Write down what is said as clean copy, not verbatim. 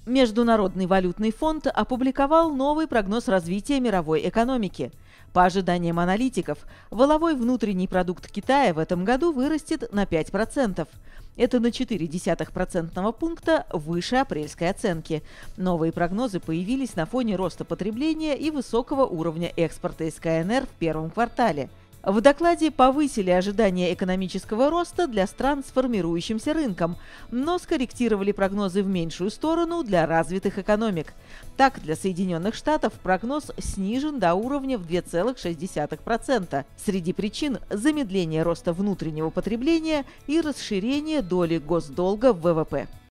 Международный валютный фонд опубликовал новый прогноз развития мировой экономики. По ожиданиям аналитиков, валовой внутренний продукт Китая в этом году вырастет на 5%. Это на 0,4% пункта выше апрельской оценки. Новые прогнозы появились на фоне роста потребления и высокого уровня экспорта из КНР в первом квартале. В докладе повысили ожидания экономического роста для стран с формирующимся рынком, но скорректировали прогнозы в меньшую сторону для развитых экономик. Так, для Соединенных Штатов прогноз снижен до уровня в 2,6%. Среди причин – замедление роста внутреннего потребления и расширение доли госдолга в ВВП.